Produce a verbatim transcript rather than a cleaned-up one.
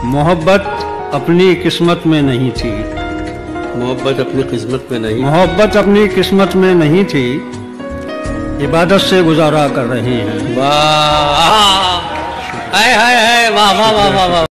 मोहब्बत अपनी किस्मत में नहीं थी। मोहब्बत अपनी किस्मत में नहीं मोहब्बत अपनी किस्मत में नहीं थी, इबादत से गुजारा कर रहे हैं। वाह, हाय हाय हाय, वाह वाह वाह वाह।